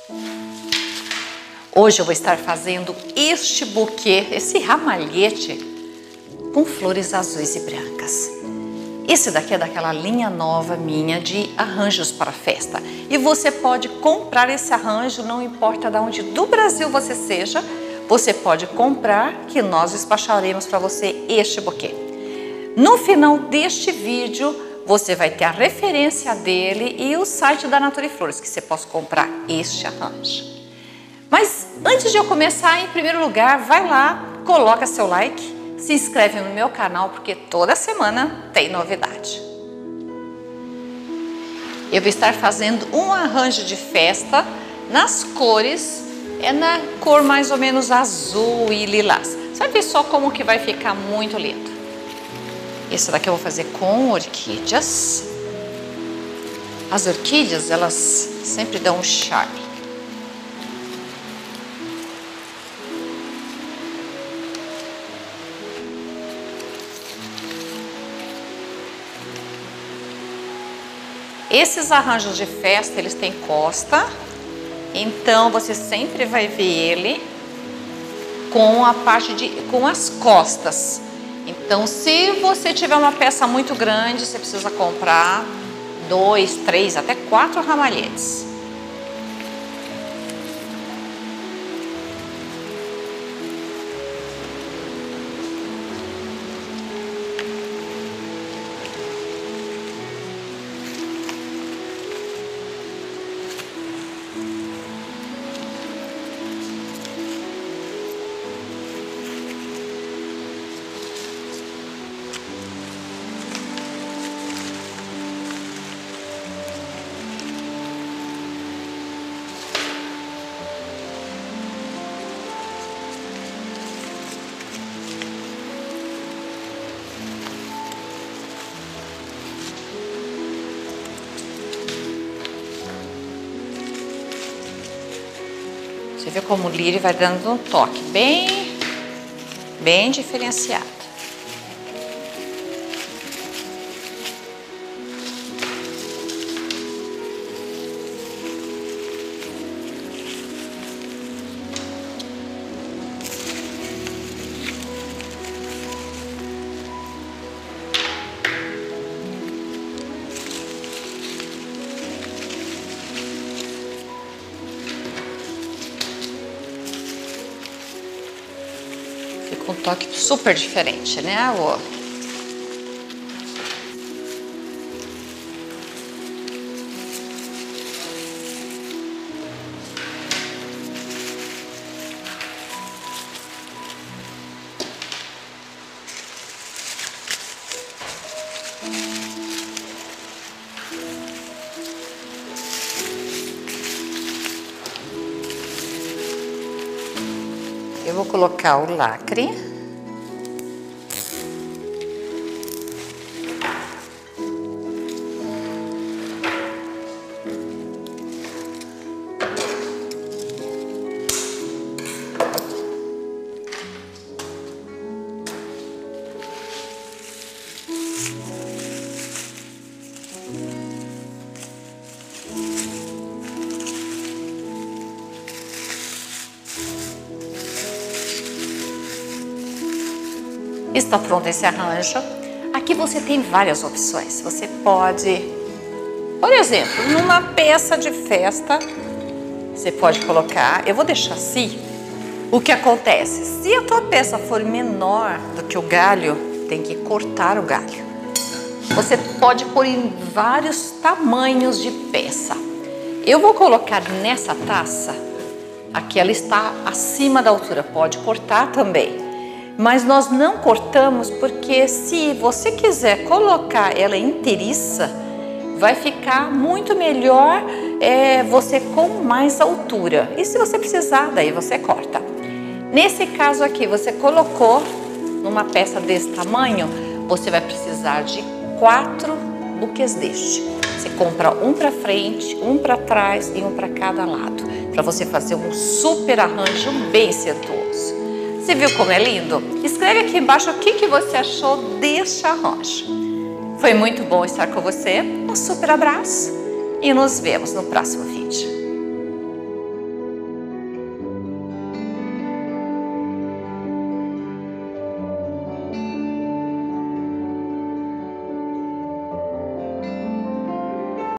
Hoje eu vou estar fazendo este buquê, esse ramalhete com flores azuis e brancas. Esse daqui é daquela linha nova minha de arranjos para festa. E você pode comprar esse arranjo, não importa de onde do Brasil você seja, você pode comprar que nós despacharemos para você este buquê. No final deste vídeo, você vai ter a referência dele e o site da Natura e Flores, que você possa comprar este arranjo. Mas antes de eu começar, em primeiro lugar, vai lá, coloca seu like, se inscreve no meu canal, porque toda semana tem novidade. Eu vou estar fazendo um arranjo de festa nas cores, na cor mais ou menos azul e lilás. Você vai ver só como que vai ficar muito lindo. Esse daqui eu vou fazer com orquídeas. As orquídeas, elas sempre dão um charme. Esses arranjos de festa, eles têm costa, então você sempre vai ver ele com a parte com as costas. Então, se você tiver uma peça muito grande, você precisa comprar 2, 3, até 4 ramalhetes. Você vê como o lírio vai dando um toque bem diferenciado. Fica um toque super diferente, né, amor? Eu vou colocar o lacre. Está pronto esse arranjo. Aqui você tem várias opções. Você pode, por exemplo, numa peça de festa, você pode colocar, eu vou deixar assim, o que acontece? Se a tua peça for menor do que o galho, tem que cortar o galho. Você pode pôr em vários tamanhos de peça. Eu vou colocar nessa taça, aqui ela está acima da altura, pode cortar também. Mas nós não cortamos porque se você quiser colocar ela inteiriça, vai ficar muito melhor você com mais altura. E se você precisar, daí você corta. Nesse caso aqui, você colocou numa peça desse tamanho, você vai precisar de 4 buquês deste. Você compra um para frente, um para trás e um para cada lado, para você fazer um super arranjo bem sedutoso. Você viu como é lindo? Escreve aqui embaixo o que você achou deste arranjo. Foi muito bom estar com você. Um super abraço e nos vemos no próximo vídeo.